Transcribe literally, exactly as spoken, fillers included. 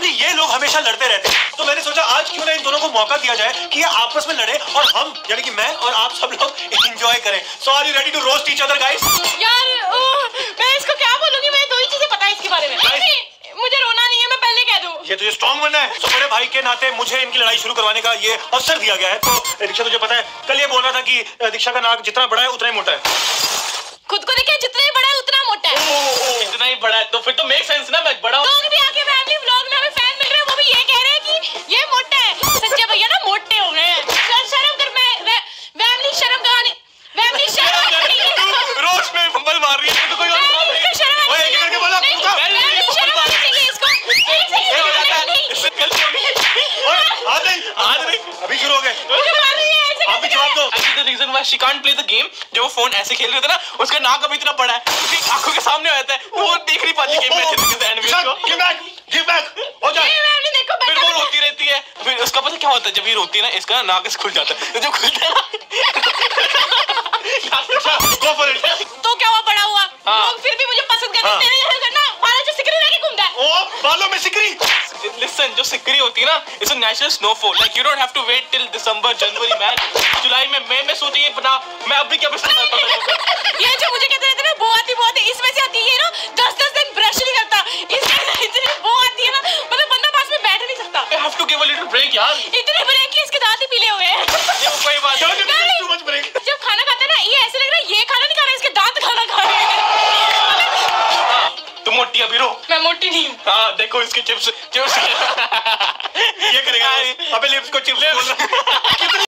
अभी ये लोग हमेशा लड़ते रहते हैं, तो मैंने सोचा आज क्यों ना इन दोनों को मौका दिया जाए कि ये आपस में लड़े और हम यानी कि मैं और आप सब लोग एंजॉय करें। So are you ready to roast each other guys? यार मैं इसको क्या बोलूंगी, मैं दो ही चीजें पता है इसके बारे में। मुझे रोना नहीं है, मैं पहले कह दूं। ये तुझे स्ट्रॉन्ग बनना है, तो बड़े भाई के नाते मुझे इनकी लड़ाई शुरू करवाने का ये अवसर दिया गया है। तो दीक्षा तुझे पता है कल ये बोल रहा था कि दीक्षा का नाक जितना बड़ा है उतना ही मोटा है। खुद को देखे जितना ही बड़ा है उतना मोटा है। ओ, ओ, इतना ही बड़ा है तो फिर तो मेक सेंस ना, मैं बड़ा हूं। लोग भी आके फैमिली व्लॉग में हमें फैन मिल रहे हैं, वो भी ये कह रहे हैं कि ये मोटा है। सच्चे भैया ना मोटे हो गए हैं। शर्म कर, मैं फैमिली शर्म करानी, फैमिली शर्म करानी। रोज में फंबल मार रही है तो कोई और इसको शर्म आनी ओए, एक करके बोला, चाहिए। रुका। फैमिली शर्म आनी चाहिए इसको। एक सेकंड ओए, आज नहीं आज नहीं अभी शुरू हो गए। आप भी जवाब दो। Actually, the reason why she can't play the game, जब वो फोन ऐसे खेल रहे थे ना, उसका नाक अभी इतना बड़ा है, उसकी आंखों के सामने आ जाता है, वो देख नहीं पाती गेम में अच्छे तरीके से। एंड में उसको गिव बैक गिव बैक हो जाए। फिर वो रोती रहती है, फिर उसका पता क्या होता है, जब ये रोती है ना इसका नाक ऐसे खुल जाता है, जब खुलता है ना गो फॉर इट। तो क्या हुआ, बड़ा हुआ। लोग फिर भी मुझे पसंद करते हैं। तेरे जैसा करना बालों से सिकरी लेके घूमता है। ओ बालों में सिकरी। Listen, जो सिकरी होती है ना, it's a natural snowfall. Like you don't have to wait till December, January, man. जुलाई में, मई में सोचिए बना, मैं अभी क्या बस ये जो मुझे कहते रहते हैं ना वो आती वो आती, इसमें से आती है ना दस दस दिन ब्रश नहीं करता, इसमें इतनी वो आती है ना, मतलब बंदा पास में बैठ नहीं सकता। I have to give a little break यार। इतने ब्रेक कि इसके दांत ही पीले हुए हैं। ये कोई बात नहीं। Too much break। जब खाना खाते हैं ना ये ऐसे लग रहा है ये खाना नहीं खा रहा, इसके दांत खाना खा रहे हैं। तुम मोटी अभी रो। मैं मोटी नहीं हूँ। हाँ देखो इसके चिप्स चिप्स ये करेगा अबे लिप्स को चिप्स बोल रहा है।